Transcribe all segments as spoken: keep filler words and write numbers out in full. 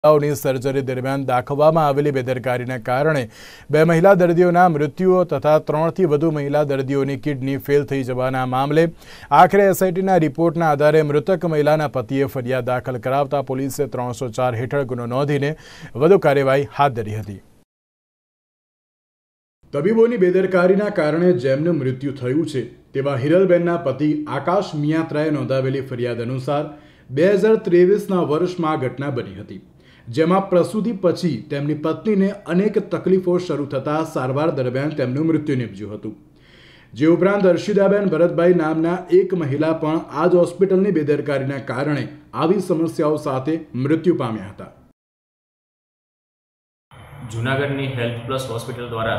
ની સર્જરી દરમિયાન દાખવવામાં આવેલી બેદરકારીના કારણે બે મહિલા દર્દીઓના મૃત્યુઓ તથા ત્રણથી વધુ મહિલા દર્દીઓની કિડની ફેલ થઈ જવાના મામલે આખરે એસઆઈટીના રિપોર્ટના આધારે મૃતક મહિલાના પતિએ ફરિયાદ દાખલ કરાવતા પોલીસે ત્રણસો ચાર હેઠળ ગુનો નોંધીને વધુ કાર્યવાહી હાથ ધરી હતી। તબીબોની બેદરકારીના કારણે જેમનું મૃત્યુ થયું છે તેવા હિરલબેનના પતિ આકાશ મિયાત્રાએ નોંધાવેલી ફરિયાદ અનુસાર બે હજાર ત્રેવીસના વર્ષમાં આ ઘટના બની હતી, જેમાં પ્રસૂતિ પછી તેમની પત્નીને અનેક તકલીફો શરૂ થતાં સારવાર દરમિયાન તેમનું મૃત્યુ નિપજ્યું હતું। જે ઉપરાંત હર્ષિદાબેન ભરતભાઈ નામના એક મહિલા પણ આ જ હોસ્પિટલની બેદરકારીના કારણે આવી સમસ્યાઓ સાથે મૃત્યુ પામ્યા હતા। જૂનાગઢની હેલ્થ પ્લસ હોસ્પિટલ દ્વારા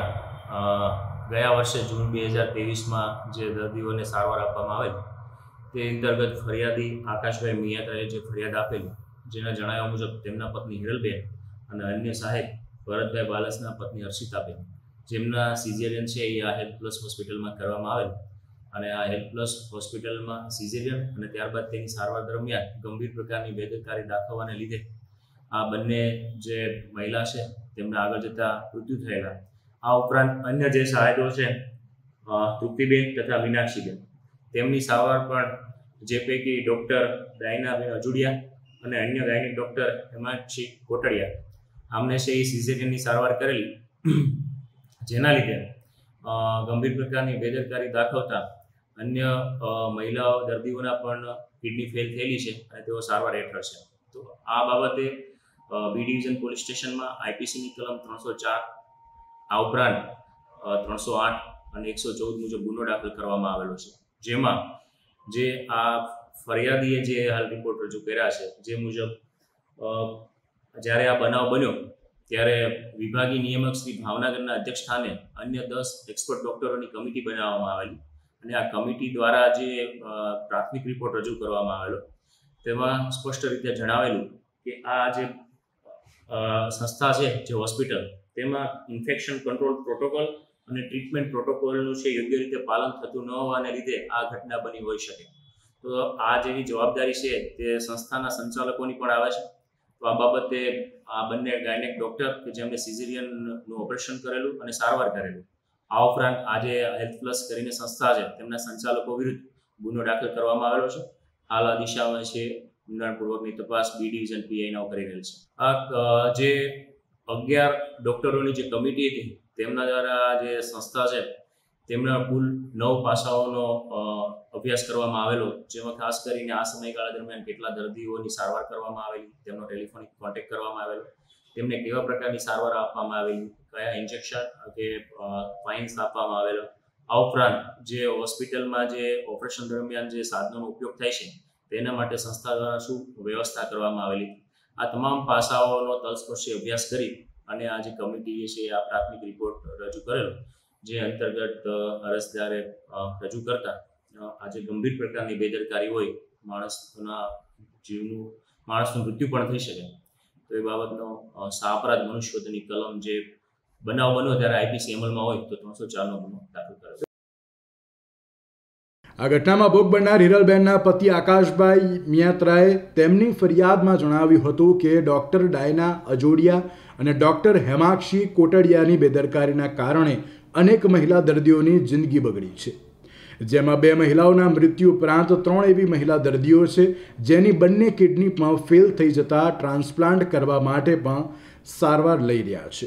ગયા વર્ષે જૂન બે હજાર ત્રેવીસમાં જે દર્દીઓને સારવાર આપવામાં આવેલ તે અંતર્ગત ફરિયાદી આકાશભાઈ મિયાત્રાએ જે ફરિયાદ આપેલી, જેના જણાવ્યા મુજબ તેમના પત્ની હિરલબેન અને અન્ય સહાયક ભરતભાઈ બાલસના પત્ની હર્ષિતાબેન, જેમના સિઝેરિયન છે એ આ હેલ્થ પ્લસ હોસ્પિટલમાં કરવામાં આવેલ અને આ હેલ્થ પ્લસ હોસ્પિટલમાં સિઝેરિયન અને ત્યારબાદ તેની સારવાર દરમિયાન ગંભીર પ્રકારની બેદરકારી દાખવવાને લીધે આ બંને જે મહિલા છે તેમના આગળ જતા મૃત્યુ થયેલા। આ ઉપરાંત અન્ય જે સહાયકો છે તૃપ્તિબેન તથા મીનાક્ષીબેન, તેમની સારવાર પણ જે પૈકી ડૉક્ટર ડાયનાબેન અજુડિયા અને અન્ય ગાયનિક ડૉક્ટર હેમાંશી કોટડિયા આમને છે એ સિઝેરિયનની સારવાર કરેલી, જેના લીધે ગંભીર પ્રકારની બેદરકારી દાખવતા અન્ય મહિલાઓ દર્દીઓના પણ કિડની ફેલ થયેલી છે અને તેઓ સારવાર હેઠળ છે। તો આ બાબતે બી ડિવિઝન પોલીસ સ્ટેશનમાં આઈપીસીની કલમ ત્રણસો ચાર આ ઉપરાંત ત્રણસો આઠ અને એકસો ચૌદ મુજબ ગુનો દાખલ કરવામાં આવેલો છે, જેમાં જે આ ફરિયાદીએ જે હાલ રિપોર્ટ રજૂ કર્યા છે જે મુજબ જ્યારે આ બનાવ બન્યો ત્યારે વિભાગીય નિયામક શ્રી ભાવનગરના અધ્યક્ષ સ્થાને અન્ય દસ એક્સપર્ટ ડૉક્ટરોની કમિટી બનાવવામાં આવેલી અને આ કમિટી દ્વારા જે પ્રાથમિક રિપોર્ટ રજૂ કરવામાં આવેલો તેમાં સ્પષ્ટ રીતે જણાવેલું કે આ જે સંસ્થા છે જે હોસ્પિટલ તેમાં ઇન્ફેક્શન કંટ્રોલ પ્રોટોકોલ અને ટ્રીટમેન્ટ પ્રોટોકોલનું છે યોગ્ય રીતે પાલન થતું ન હોવાને લીધે આ ઘટના બની હોઈ શકે। તો આ જેવી જવાબદારી છે તે સંસ્થાના સંચાલકોની પણ આવે છે। તો આ બાબતે આ બંને ગાયનેક ડૉક્ટર કે જેમણે સિઝેરિયનનું ઓપરેશન કરેલું અને સારવાર કરેલું, આ ઉપરાંત આજે હેલ્થ પ્લસ કરીને સંસ્થા છે તેમના સંચાલકો વિરુદ્ધ ગુનો દાખલ કરવામાં આવેલો છે। હાલ આ દિશામાં છે ઊંડાણપૂર્વકની તપાસ બી ડિવિઝન પીઆઈના કરી રહેલ છે। આ જે અગિયાર ડૉક્ટરોની જે કમિટી હતી તેમના દ્વારા જે સંસ્થા છે તેમના કુલ નવ પાસાઓનો અભ્યાસ કરવામાં આવેલો, જેમાં ખાસ કરીને આ સમયગાળા દરમિયાન કેટલા દર્દીઓની સારવાર કરવામાં આવેલી, તેમનો ટેલિફોનિક કોન્ટેક્ટ કરવામાં આવેલો, તેમને કેવા પ્રકારની સારવાર આપવામાં આવેલી, કયા ઇન્જેક્શન કે ફાઇન્સ આપવામાં આવેલો, આ ઉપરાંત જે હોસ્પિટલમાં જે ઓપરેશન દરમિયાન જે સાધનોનો ઉપયોગ થાય છે તેના માટે સંસ્થા દ્વારા શું વ્યવસ્થા કરવામાં આવેલી, આ તમામ પાસાઓનો તલસ્પર્શી અભ્યાસ કરી અને આ જે કમિટીએ છે આ પ્રાથમિક રિપોર્ટ રજૂ કરેલો, જે અંતર્ગત અરજદારે રજૂ કરતા આજે ગંભીર પ્રકારની બેદરકારી હોય, માણસના જીવનું માણસનું મૃત્યુ પણ થઈ શકે, તો એ બાબતનો સાપરાધ મનુષ્યવધની કલમ જે બનાવ બન્યો ત્યારે આઈપીસી અમલમાં હોય તો ત્રણસો ચારનો ગુનો દાખલ કર્યો। આ ઘટનામાં ભોગ બનનાર હિરલબેનના પતિ આકાશભાઈ મિયાત્રાએ તેમની ફરિયાદમાં જણાવ્યું હતું કે ડૉક્ટર ડાયના અજોડિયા અને ડૉક્ટર હેમાંશી કોટડિયાની બેદરકારીના કારણે અનેક મહિલા દર્દીઓની જિંદગી બગડી છે, જેમાં બે મહિલાઓના મૃત્યુ ઉપરાંત ત્રણ એવી મહિલા દર્દીઓ છે જેની બંને કિડની પણ ફેલ થઈ જતા ટ્રાન્સપ્લાન્ટ કરવા માટે પણ સારવાર લઈ રહ્યા છે।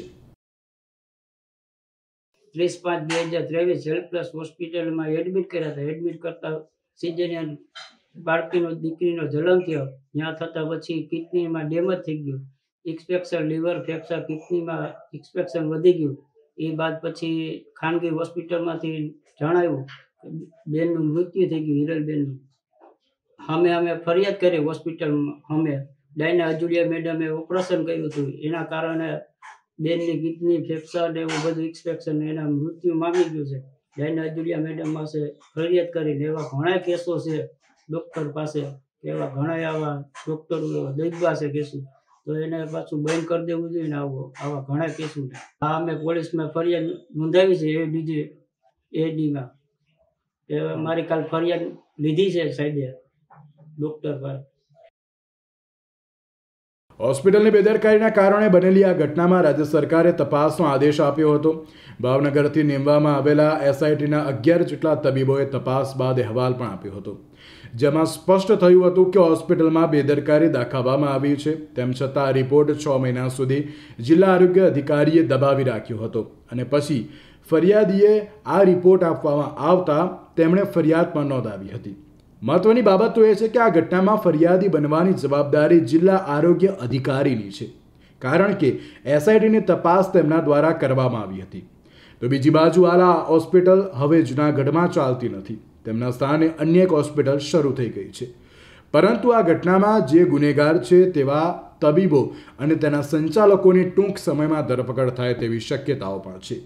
ત્રીસ પાંચ બે હજાર ત્રેવીસ હેલ્થ પ્લસ હોસ્પિટલમાં એડમિટ કર્યા હતા। એડમિટ કરતા સિઝેરિયન બાળકીનો દીકરીનો જન્મ થયો, ત્યાં થતાં પછી કિડનીમાં ડેમેજ થઈ ગયું, ઇન્સ્પેક્શન લીવર ફ્રેક્ચર, કિડનીમાં ઇન્સ્પેક્શન વધી ગયું। એ બાદ પછી ખાનગી હોસ્પિટલમાંથી જણાવ્યું કે બેનનું મૃત્યુ થઈ ગયું, હિરલબેનનું। અમે અમે ફરિયાદ કરી હોસ્પિટલમાં, અમે ડાયના અજુડિયા મેડમે ઓપરેશન કર્યું હતું, એના કારણે બેનની કિડની ફ્રેક્ચર ને એવું બધું ઇન્સ્પેક્શન એના મૃત્યુ મામી ગયું છે। ડાયના અજુડિયા મેડમ પાસે ફરિયાદ કરીને એવા ઘણા કેસો છે ડૉક્ટર પાસે, કે એવા ઘણા આવા ડૉક્ટરો દઈબા છે કેસો, તો એને પાછું બંધ કરી દેવું જોઈએ ને આવો આવા ઘણા કેસો। હા, અમે પોલીસમાં ફરિયાદ નોંધાવી છે એ બીજી એડીમાં, એ મારી કાલ ફરિયાદ લીધી છે સાહેબે ડૉક્ટર પર। હોસ્પિટલની બેદરકારીના કારણે બનેલી આ ઘટનામાં રાજ્ય સરકારે તપાસનો આદેશ આપ્યો હતો. ભાવનગરથી નીમવામાં આવેલા એસઆઈટીના અગિયાર જેટલા તબીબોએ તપાસ બાદ અહેવાલ પણ આપ્યો હતો, જેમાં સ્પષ્ટ થયું હતું કે હોસ્પિટલમાં બેદરકારી દાખવવામાં આવી છે. તેમ છતાં રિપોર્ટ છ મહિના સુધી જિલ્લા આરોગ્ય અધિકારીએ દબાવી રાખ્યો હતો અને પછી ફરિયાદીએ આ રિપોર્ટ આપવામાં આવતા તેમણે ફરિયાદ પણ નોંધાવી હતી. મહત્વની બાબત તો એ છે કે આ ઘટનામાં ફરિયાદી બનવાની જવાબદારી જિલ્લા આરોગ્ય અધિકારીની છે, કારણ કે એસઆઈટીની તપાસ તેમના દ્વારા કરવામાં આવી હતી. તો બીજી બાજુ આ હોસ્પિટલ હવે જૂનાગઢમાં ચાલતી નથી, તેમના સ્થાને અન્ય એક હોસ્પિટલ શરૂ થઈ ગઈ છે. પરંતુ આ ઘટનામાં જે ગુનેગાર છે તેવા તબીબો અને તેના સંચાલકોની ટૂંક સમયમાં ધરપકડ થાય તેવી શક્યતાઓ પણ છે.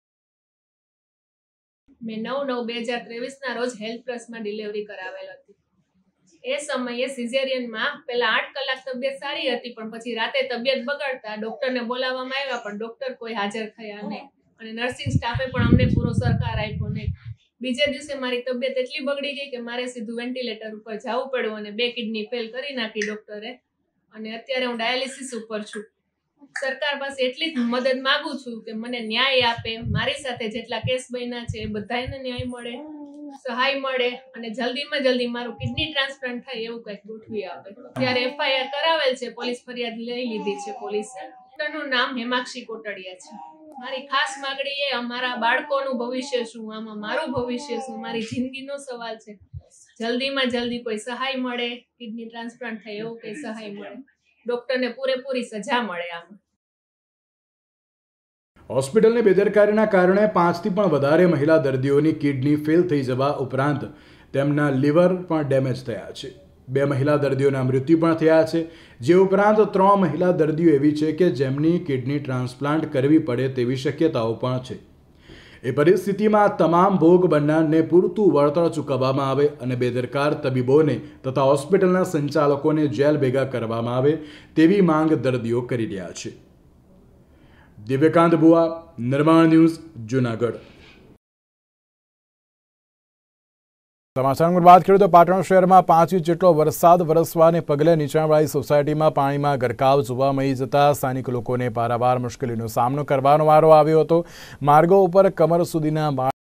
મેં નવ નવ બે હજાર ત્રેવીસના રોજ હેલ્થ પ્લસમાં ડિલિવરી કરાવેલ હતી. એ સમયે સિઝેરિયનમાં પહેલા આઠ કલાક તબિયત સારી હતી, પણ પછી રાતે તબિયત બગડતા ડૉક્ટરને બોલાવવામાં આવ્યા, પણ ડૉક્ટર કોઈ હાજર થયા નહીં અને નર્સિંગ સ્ટાફે પણ અમને પૂરો સહકાર આપ્યો નહીં. બીજે દિવસે મારી તબિયત એટલી બગડી ગઈ કે મારે સીધું વેન્ટિલેટર ઉપર જવું પડ્યું અને બે કિડની ફેલ કરી નાખી ડૉક્ટરે, અને અત્યારે હું ડાયાલિસિસ ઉપર છું. સરકાર પાસે એટલી જ મદદ માંગુ છું કે મને ન્યાય આપે, મારી સાથે જેટલા કેસ બન્યા છે એ બધાને ન્યાય મળે, સહાય મળે અને જલ્દીમાં જલ્દી મારું કિડની ટ્રાન્સપ્લાન્ટ થાય એવું કંઈક ગોઠવી આપે. ત્યારે એફઆઈઆર કરાવેલ છે, પોલીસ ફરિયાદ લઈ લીધી છે પોલીસે. ડૉક્ટરનું નામ હેમાક્ષી કોટડિયા છે. મારી ખાસ માગણી એ અમારા બાળકોનું ભવિષ્ય શું, આમાં મારું ભવિષ્ય શું, મારી જિંદગીનો સવાલ છે. જલ્દીમાં જલ્દી કોઈ સહાય મળે, કિડની ટ્રાન્સપ્લાન્ટ થાય એવું કંઈ સહાય મળે, ડૉક્ટરને પૂરેપૂરી સજા મળે. આમાં હોસ્પિટલની બેદરકારીના કારણે પાંચથી પણ વધારે મહિલા દર્દીઓની કિડની ફેલ થઈ જવા ઉપરાંત તેમના લીવર પણ ડેમેજ થયા છે. બે મહિલા દર્દીઓના મૃત્યુ પણ થયા છે. જે ઉપરાંત ત્રણ મહિલા દર્દીઓ એવી છે કે જેમની કિડની ટ્રાન્સપ્લાન્ટ કરવી પડે તેવી શક્યતાઓ પણ છે. એ પરિસ્થિતિમાં તમામ ભોગ બનનારને પૂરતું વળતર ચૂકવવામાં આવે અને બેદરકાર તબીબોને તથા હોસ્પિટલના સંચાલકોને જેલ ભેગા કરવામાં આવે તેવી માંગ દર્દીઓ કરી રહ્યા છે. દિવ્યકાંત બુઆ, નિર્માણ ન્યૂઝ, જૂનાગઢ. સમાચારની વાત કરીએ તો પાટણ શહેરમાં પાંચ ઇંચ જેટલો વરસાદ વરસવાને પગલે નીચાણવાળી સોસાયટીમાં પાણીમાં ગરકાવ જોવા મળી જતા સ્થાનિક લોકોને પારાવાર મુશ્કેલીનો સામનો કરવાનો વારો આવ્યો હતો. માર્ગો ઉપર કમર સુધીના